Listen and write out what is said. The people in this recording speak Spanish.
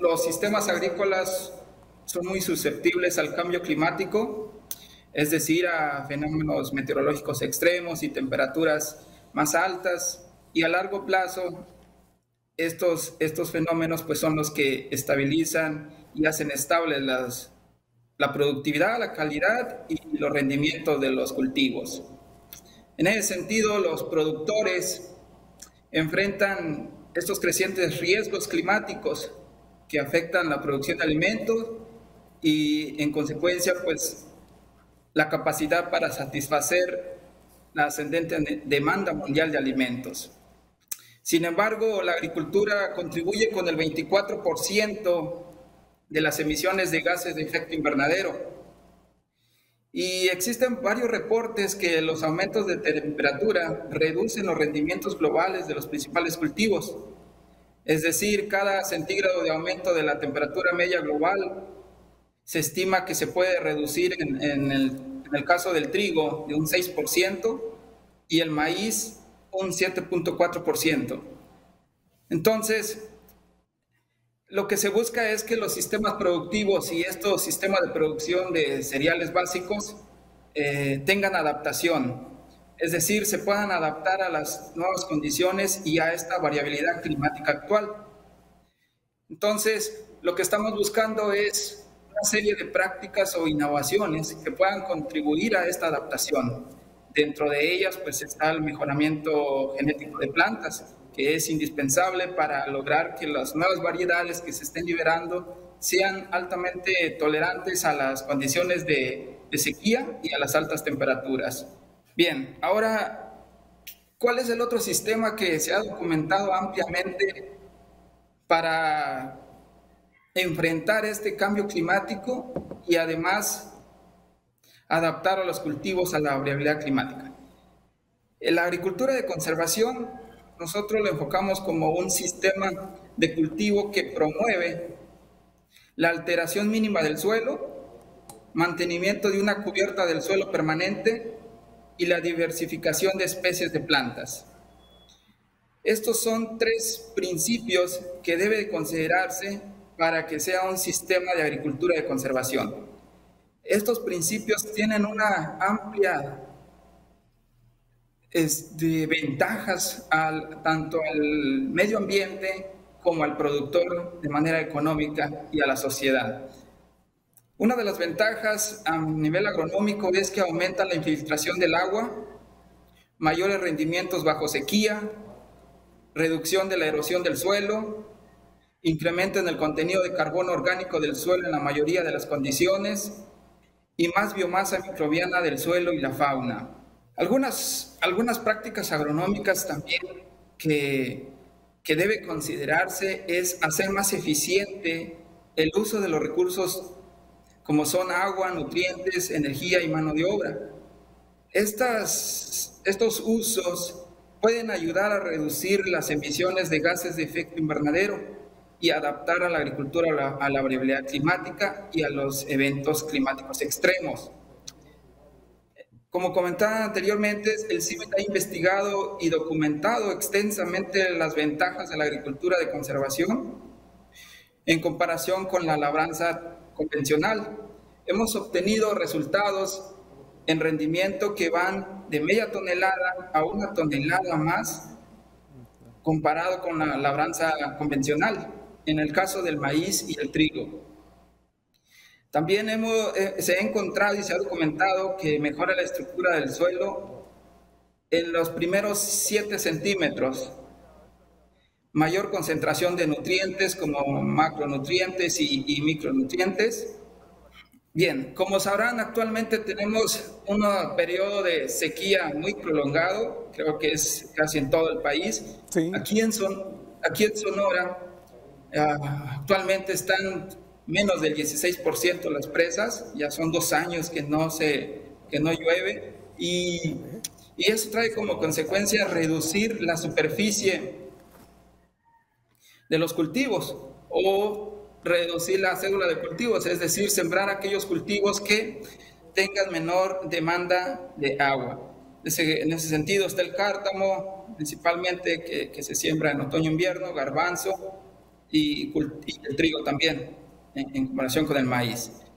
los sistemas agrícolas son muy susceptibles al cambio climático, es decir, a fenómenos meteorológicos extremos y temperaturas más altas, y a largo plazo estos fenómenos pues, son los que estabilizan y hacen estables la productividad, la calidad y los rendimientos de los cultivos. En ese sentido, los productores enfrentan estos crecientes riesgos climáticos que afectan la producción de alimentos y, en consecuencia, pues, la capacidad para satisfacer la ascendente demanda mundial de alimentos. Sin embargo, la agricultura contribuye con el 24% de las emisiones de gases de efecto invernadero. Y existen varios reportes que los aumentos de temperatura reducen los rendimientos globales de los principales cultivos. Es decir, cada centígrado de aumento de la temperatura media global se estima que se puede reducir en el caso del trigo de un 6% y el maíz un 7.4%. Entonces, lo que se busca es que los sistemas productivos y estos sistemas de producción de cereales básicos tengan adaptación, es decir, se puedan adaptar a las nuevas condiciones y a esta variabilidad climática actual. Entonces, lo que estamos buscando es una serie de prácticas o innovaciones que puedan contribuir a esta adaptación. Dentro de ellas, pues, está el mejoramiento genético de plantas, que es indispensable para lograr que las nuevas variedades que se estén liberando sean altamente tolerantes a las condiciones de sequía y a las altas temperaturas. Bien, ahora, ¿cuál es el otro sistema que se ha documentado ampliamente para enfrentar este cambio climático y además adaptar a los cultivos a la variabilidad climática? En la agricultura de conservación, nosotros lo enfocamos como un sistema de cultivo que promueve la alteración mínima del suelo, mantenimiento de una cubierta del suelo permanente y la diversificación de especies de plantas. Estos son tres principios que debe considerarse para que sea un sistema de agricultura de conservación. Estos principios tienen una amplia ventajas tanto al medio ambiente como al productor de manera económica y a la sociedad. Una de las ventajas a nivel agronómico es que aumenta la infiltración del agua, mayores rendimientos bajo sequía, reducción de la erosión del suelo, incremento en el contenido de carbono orgánico del suelo en la mayoría de las condiciones y más biomasa microbiana del suelo y la fauna. Algunas prácticas agronómicas también que debe considerarse es hacer más eficiente el uso de los recursos como son agua, nutrientes, energía y mano de obra. Estos usos pueden ayudar a reducir las emisiones de gases de efecto invernadero y adaptar a la agricultura a la variabilidad climática y a los eventos climáticos extremos. Como comentaba anteriormente, el CIMET ha investigado y documentado extensamente las ventajas de la agricultura de conservación en comparación con la labranza convencional. Hemos obtenido resultados en rendimiento que van de media tonelada a 1 tonelada más comparado con la labranza convencional, en el caso del maíz y el trigo. También se ha encontrado y se ha documentado que mejora la estructura del suelo en los primeros 7 centímetros, mayor concentración de nutrientes como macronutrientes y micronutrientes. Bien, como sabrán, actualmente tenemos un periodo de sequía muy prolongado, creo que es casi en todo el país. Sí. Aquí en Sonora actualmente están menos del 16% las presas, ya son 2 años que no llueve y eso trae como consecuencia reducir la superficie de los cultivos o reducir la cédula de cultivos, es decir, sembrar aquellos cultivos que tengan menor demanda de agua. En ese sentido está el cártamo, principalmente que se siembra en otoño-invierno, garbanzo, y el trigo también, en comparación con el maíz.